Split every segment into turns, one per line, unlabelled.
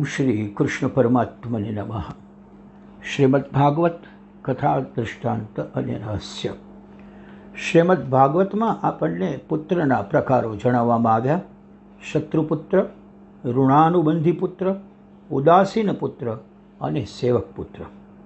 श्री कृष्ण परमात्मने नमः। श्रीमद्भागवत कथा दृष्टांत અને રહસ્ય। શ્રીમદ્ભાગવતમાં આપણને પુત્રના પ્રકારો જણાવવામાં આવ્યા। શત્રુપુત્ર, ઋણાનુબંધી પુત્ર, ઉદાસીન પુત્ર અને સેવક પુત્ર।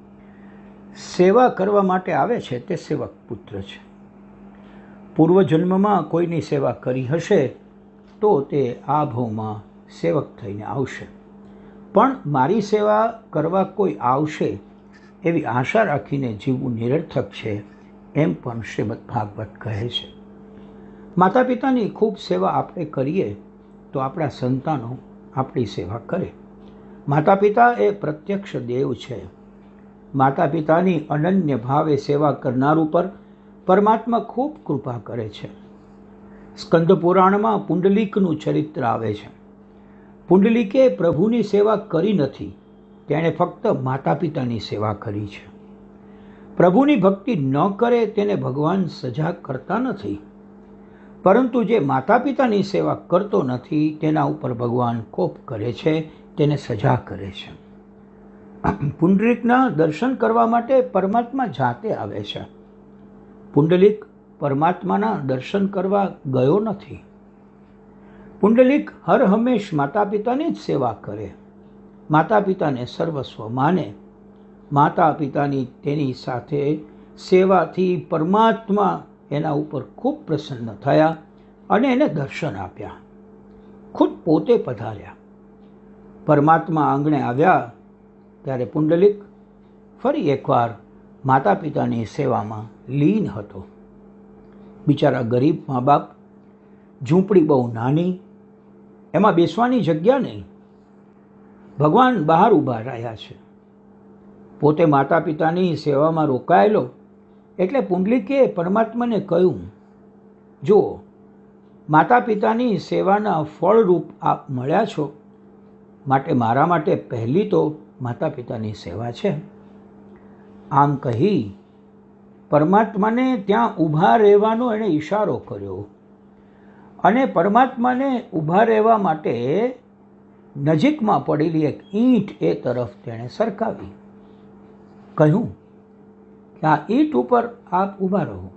સેવા કરવા માટે આવે છે તે સેવક પુત્ર છે। પૂર્વજન્મમાં કોઈની સેવા કરી હશે તો તે આ ભવમાં સેવક થઈને આવશે, પણ મારી સેવા કરવા કોઈ આવશે એવી આશા રાખીને જીવવું નિરર્થક છે, એમ પણ શ્રીમદ ભાગવત કહે છે। માતા પિતાની ખૂબ સેવા આપણે કરીએ તો આપણા સંતાનો આપણી સેવા કરે। માતા પિતા એ પ્રત્યક્ષ દેવ છે। માતા પિતાની અનન્ય ભાવે સેવા કરનાર ઉપર પરમાત્મા ખૂબ કૃપા કરે છે। સ્કંદ પુરાણમાં પુંડલીકનું ચરિત્ર આવે છે। પુંડલીકે પ્રભુની સેવા કરી નથી, તેણે ફક્ત માતા પિતાની સેવા કરી છે। પ્રભુની ભક્તિ ન કરે તેને ભગવાન સજા કરતા નથી, પરંતુ જે માતા પિતાની સેવા કરતો નથી તેના ઉપર ભગવાન કોપ કરે છે, તેને સજા કરે છે। પુંડલીકના દર્શન કરવા માટે પરમાત્મા જાતે આવે છે। પુંડલીક પરમાત્માના દર્શન કરવા ગયો નથી। પુંડલીક હર હંમેશ માતા પિતાની જ સેવા કરે, માતા પિતાને સર્વસ્વ માને। માતા પિતાની તેની સાથે સેવાથી પરમાત્મા એના ઉપર ખૂબ પ્રસન્ન થયા અને એને દર્શન આપ્યા, ખુદ પોતે પધાર્યા। પરમાત્મા આંગણે આવ્યા ત્યારે પુંડલીક ફરી એકવાર માતા પિતાની સેવામાં લીન હતો। બિચારા ગરીબ મા બાપ, ઝૂંપડી બહુ નાની, એમાં બેસવાની જગ્યા નહીં। ભગવાન બહાર ઊભા રહ્યા છે, પોતે માતા પિતાની સેવામાં રોકાયેલો। એટલે પુંડલીકે પરમાત્માને કહ્યું, જુઓ, માતા પિતાની સેવાના ફળરૂપ આપ મળ્યા છો, માટે મારા માટે પહેલી તો માતા પિતાની સેવા છે। આમ કહી પરમાત્માને ત્યાં ઊભા રહેવાનો એણે ઈશારો કર્યો અને પરમાત્માને ઊભા રહેવા માટે નજીકમાં પડેલી એક ઈંટ એ તરફ તેણે સરકાવી। કહ્યું કે આ ઈંટ ઉપર આપ ઊભા રહો।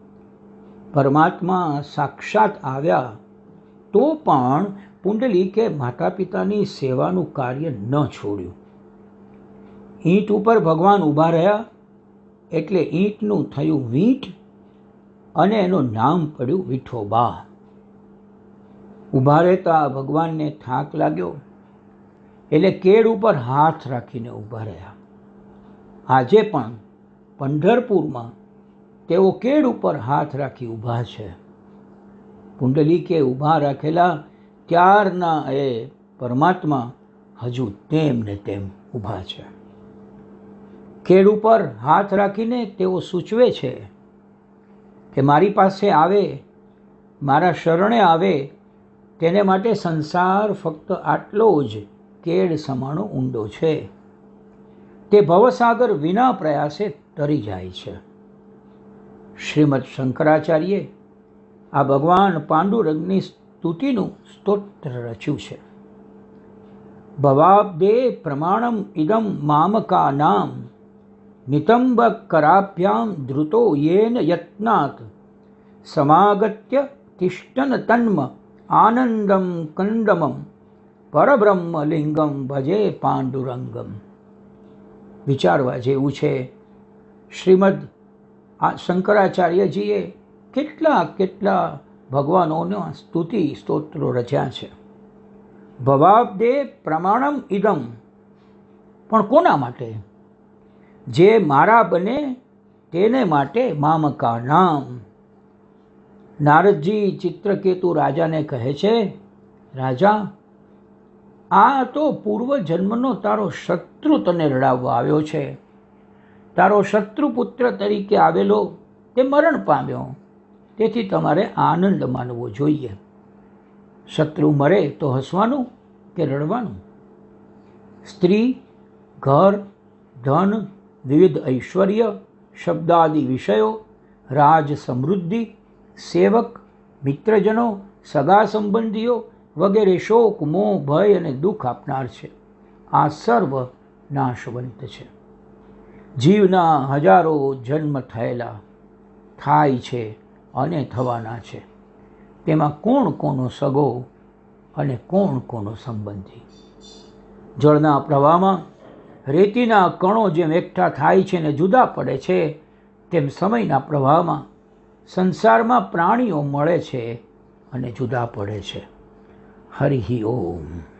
પરમાત્મા સાક્ષાત આવ્યા તો પણ પુંડલીકે માતા પિતાની સેવાનું કાર્ય ન છોડ્યું। ઈંટ ઉપર ભગવાન ઊભા રહ્યા એટલે ઈંટનું થયું વીંટ અને એનું નામ પડ્યું વિઠોબા। ઊભા રહેતા ભગવાનને થાક લાગ્યો એટલે કેડ ઉપર હાથ રાખીને ઊભા રહ્યા। આજે પણ પંઢરપુરમાં તેઓ કેડ ઉપર હાથ રાખી ઊભા છે। પુંડલીકે ઊભા રાખેલા ત્યારના એ પરમાત્મા હજુ તેમ ને તેમ ઊભા છે। કેડ ઉપર હાથ રાખીને તેઓ સૂચવે છે કે મારી પાસે આવે, મારા શરણે આવે, તેને માટે સંસાર ફક્ત આટલો જ કેડ સમાણો ઊંડો છે, તે ભવસાગર વિના પ્રયાસે તરી જાય છે। શ્રીમદ શંકરાચાર્યે આ ભગવાન પાંડુરંગની સ્તુતિનું સ્તોત્ર રચ્યું છે। ભવાબ્દે પ્રમાણમ ઇદમ મામકા નામ નિતંબ કરાભ્યામ ધૃતો યેન યત્નાત સમાગત્ય તિષ્ઠન તન્મ આનંદમ કંદમમ પરબ્રહ્મ લિંગમ ભજે પાંડુરંગમ। વિચારવા જેવું છે, શ્રીમદ શંકરાચાર્યજીએ કેટલા ભગવાનોના સ્તુતિ સ્તોત્રો રચ્યા છે। ભવાબ્દે પ્રમાણમ ઇદમ, પણ કોના માટે? જે મારા બને તેને માટે મામકા નામ। નારદજી ચિત્રકેતુ રાજાને કહે છે, રાજા, આ તો પૂર્વજન્મનો તારો શત્રુ તને રડાવવા આવ્યો છે। તારો શત્રુપુત્ર તરીકે આવેલો તે મરણ પામ્યો, તેથી તમારે આનંદ માનવો જોઈએ। શત્રુ મરે તો હસવાનું કે રડવાનું? સ્ત્રી, ઘર, ધન, વિવિધ ઐશ્વર્ય, શબ્દાદિ વિષયો, રાજ સમૃદ્ધિ, સેવક, મિત્રજનો, સગા સંબંધીઓ વગેરે શોક, મોહ, ભય અને દુઃખ આપનાર છે। આ સર્વ નાશવંત છે. જીવના હજારો જન્મ થયેલા, થાય છે અને થવાના છે. તેમાં કોણ કોનો સગો અને કોણ કોનો સંબંધી? જળના પ્રવાહમાં રેતીના કણો જેમ એકઠા થાય છે અને જુદા પડે છે, તેમ સમયના પ્રવાહમાં સંસારમાં પ્રાણીઓ મળે છે અને જુદા પડે છે. હરિ ઓમ.